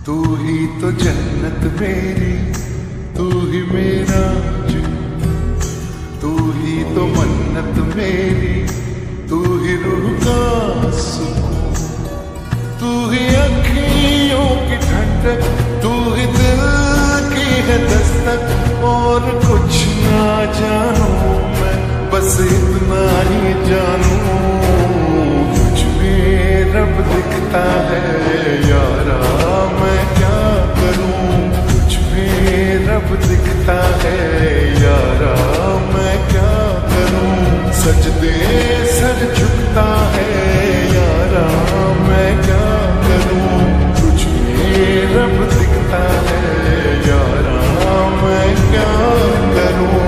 तू ही तो जन्नत मेरी, तू ही मेरा जुनून, तू ही तो मन्नत मेरी, तू ही रूह का सुकून, तू ही अखियों की ठंडक, तू ही दिल की है दस्तक। और कुछ ना जानू मैं, बस इतना ही जानू, तुझ में रब दिखता है यारा, मैं क्या करूं। तुझ में रब दिखता है यारा, मैं क्या करूं। सजदे सर झुकता है यारा, मैं क्या करूं। तुझ में रब दिखता है यारा, मैं क्या करूं।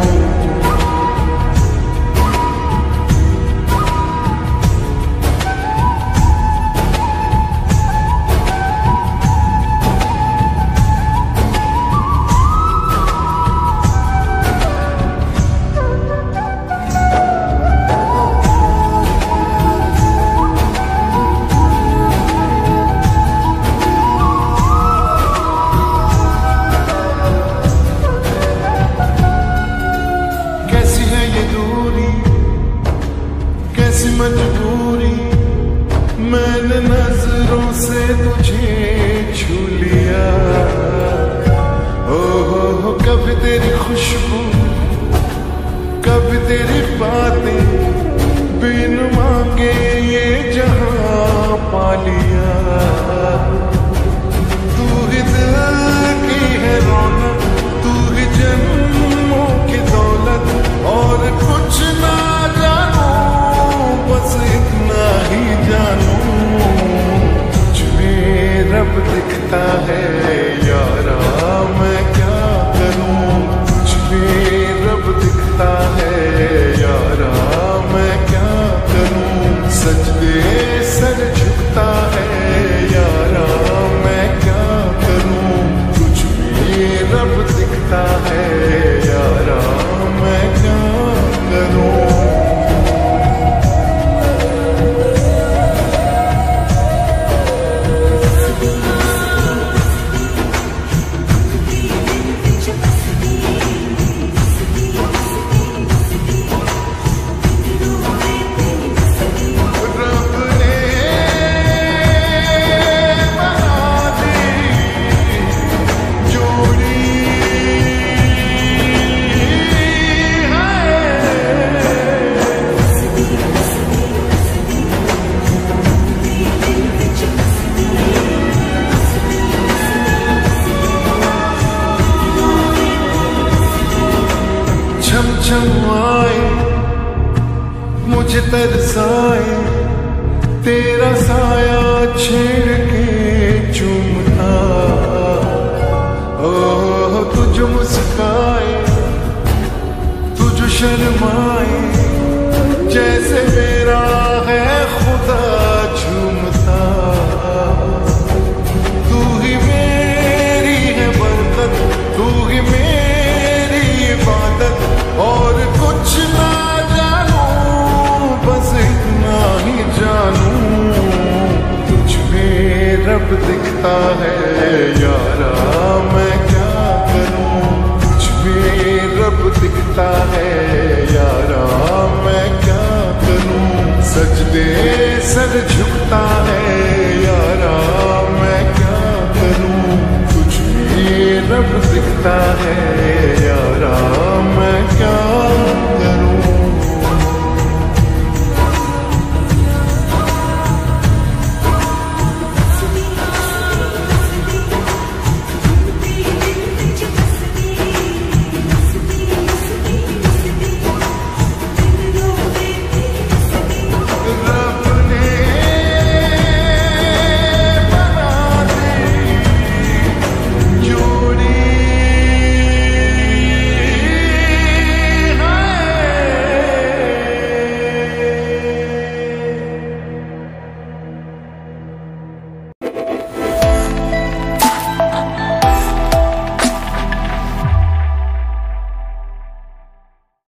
कैसी मजबूरी, मैंने नजरों से तुझे छू लिया। हो कभी तेरी खुशबू, कभी तेरी बातें, बिन मांगे ये जहां पा लिया। तू ही दिल की है रौनक, तू ही जन्मों की दौलत, और कुछ ना जानू, बस इतना ही जानू। तुझ में रब दिखता है यारा, मैं क्या करूं। तुझ में रब दिखता है यारा, मैं क्या करूं। सजदे सर झुकता है यारा, मैं क्या करूं। तुझ में रब दिखता है यारा, मैं क्या करूं। आए मुझे तरसाए, तेरा साया छेड़ के चूमता। ओह तुझ मुस्काए, तुझ शर्माए, जैसे मेरा है खुदा झूमता। तू ही मेरी है बरकत, तू ही मेरी इबादत, और कुछ ना जानू, बस इतना ही जानू। तुझ में रब दिखता है यारा, मैं क्या करूं। तुझ में रब दिखता है यारा, मैं क्या करूं। सजदे